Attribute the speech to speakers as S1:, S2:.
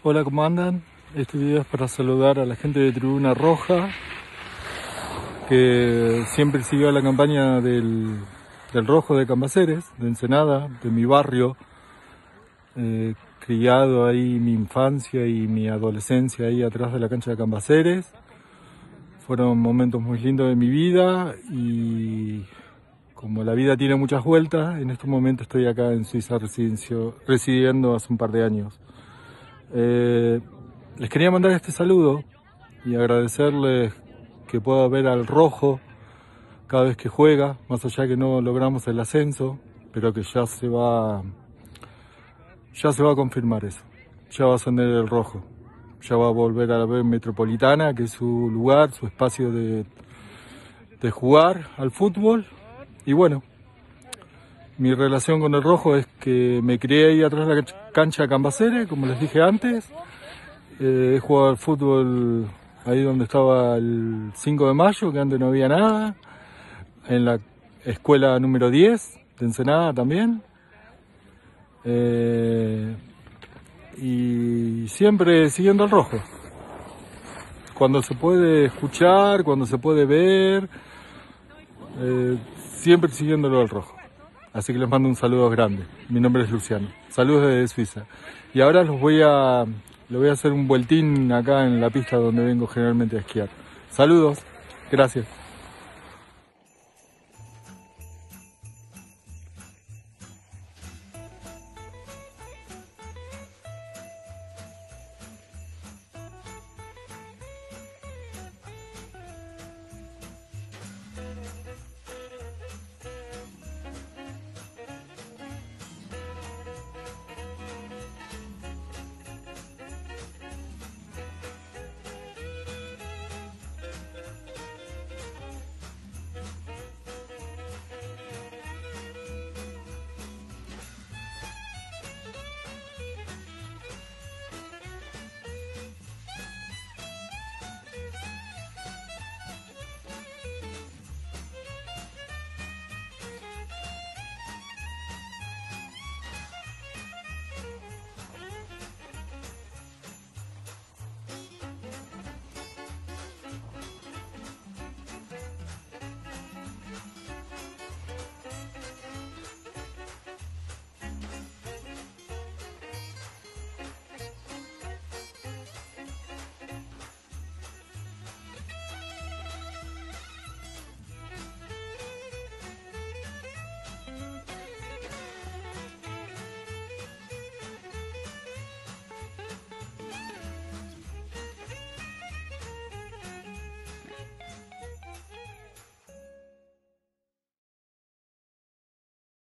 S1: Hola, ¿cómo andan? Este video es para saludar a la gente de Tribuna Roja que siempre siguió la campaña del Rojo de Cambaceres, de Ensenada, de mi barrio, criado ahí mi infancia y mi adolescencia ahí atrás de la cancha de Cambaceres. Fueron momentos muy lindos de mi vida y como la vida tiene muchas vueltas, en este momento estoy acá en Suiza residiendo hace un par de años. Les quería mandar este saludo y agradecerles que pueda ver al Rojo cada vez que juega, más allá que no logramos el ascenso, pero que ya se va a confirmar eso. Ya va a ascender el Rojo, ya va a volver a la B Metropolitana, que es su lugar, su espacio de jugar al fútbol. Y bueno, mi relación con el Rojo es que me crié ahí atrás de la cancha de Cambaceres, como les dije antes. He jugado al fútbol ahí donde estaba el 5 de mayo, que antes no había nada. En la escuela número 10 de Ensenada también. Y siempre siguiendo al Rojo. Cuando se puede escuchar, cuando se puede ver, siempre siguiéndolo al Rojo. Así que les mando un saludo grande. Mi nombre es Luciano. Saludos desde Suiza. Y ahora les voy a hacer un vueltín acá en la pista donde vengo generalmente a esquiar. Saludos. Gracias.